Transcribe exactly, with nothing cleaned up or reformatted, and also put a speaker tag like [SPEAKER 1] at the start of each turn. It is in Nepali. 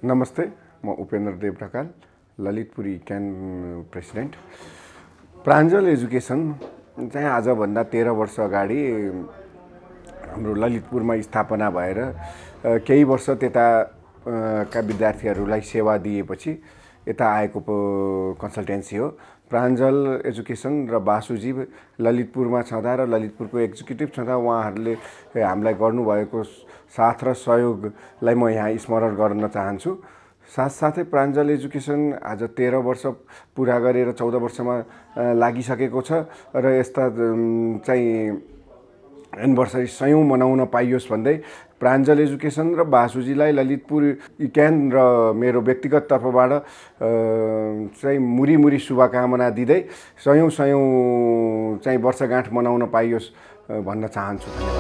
[SPEAKER 1] नमस्ते, म उपेन्द्र देव ढकाल, ललितपुर इक्यान प्रेसिडेन्ट। प्राञ्जल एजुकेसन चाहिँ आजभन्दा तेह्र वर्ष अगाडि हाम्रो ललितपुरमा स्थापना भएर केही वर्ष त्यता का विद्यार्थीहरूलाई सेवा दिएपछि यता आएको कन्सल्टेन्सी हो। प्राञ्जल एजुकेसन र वासुजी ललितपुरमा छँदा र ललितपुरको एक्जिक्युटिभ छँदा उहाँहरूले हामीलाई गर्नुभएको साथ र सहयोगलाई म यहाँ स्मरण गर्न चाहन्छु। साथसाथै प्राञ्जल एजुकेसन आज तेह्र वर्ष पुरा गरेर चौध वर्षमा लागिसकेको छ र यस्ता चाहिँ एनिभर्सरी सयौं मनाउन पाइयोस् भन्दै प्राञ्जल एजुकेसन र वासुजीलाई ललितपुर इक्यान र मेरो व्यक्तिगत तर्फबाट चाहिँ मुरी मुरी शुभकामना दिँदै सयौं सयौं चाहिँ वर्षगाँठ मनाउन पाइयोस् भन्न चाहन्छु।